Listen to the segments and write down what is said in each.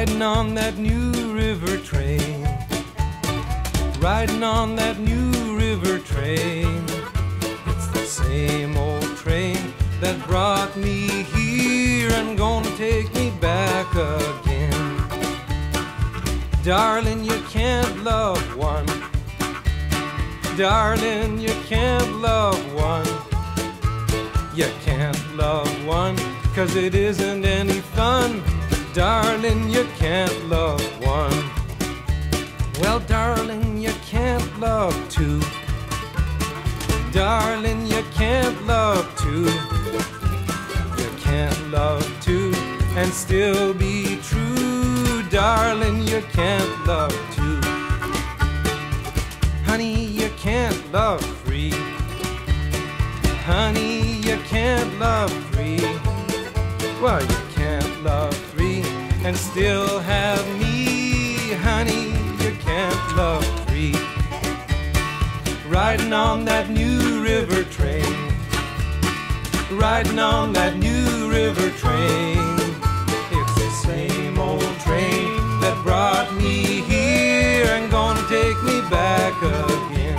Riding on that new river train, riding on that new river train. It's the same old train that brought me here and gonna take me back again. Darling, you can't love one. Darling, you can't love one. You can't love one, 'cause it isn't any fun. Darling, you can't love one. Well, darling, you can't love two. Darling, you can't love two. You can't love two and still be true. Darling, you can't love two. Honey, you can't love three. Honey, you can't love three. Well, you can't love three and still have me. Honey, you can't love three. Riding on that new river train, riding on that new river train. It's the same old train that brought me here and gonna take me back again.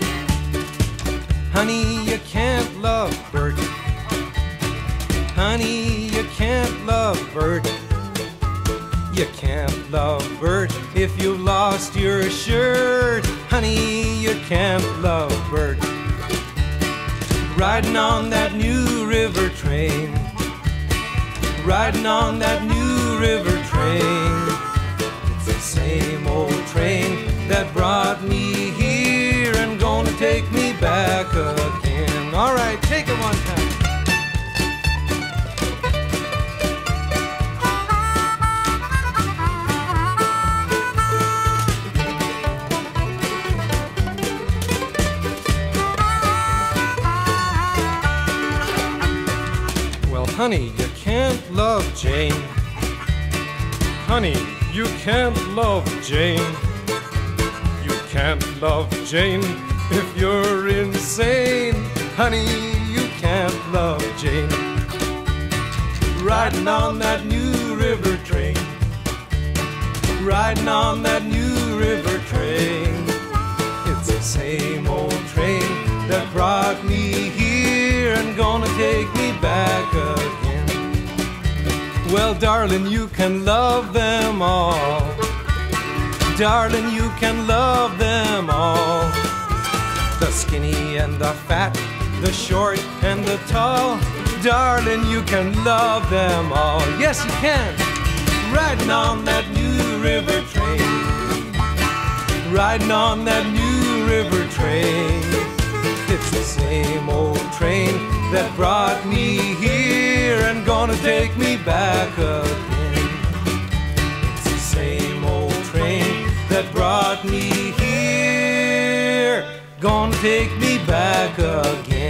Honey, you can't love Bert. Honey, you can't love Bert. You can't love Bert if you've lost your shirt. Honey, you can't love Bert. Riding on that new river train, riding on that new river train. It's the same old train that brought me here and gonna take me back again. All right, take it one time. Honey, you can't love Jane. Honey, you can't love Jane. You can't love Jane if you're insane. Honey, you can't love Jane. Riding on that new river train, riding on that new river train. It's the same old train that brought me here and gonna take me back again. Well, darling, you can love them all. Darling, you can love them all. The skinny and the fat, the short and the tall. Darling, you can love them all. Yes, you can. Riding on that new river train, riding on that new river train. It's the same old train that brought me here and gonna take me back again. It's the same old train that brought me here, gonna take me back again.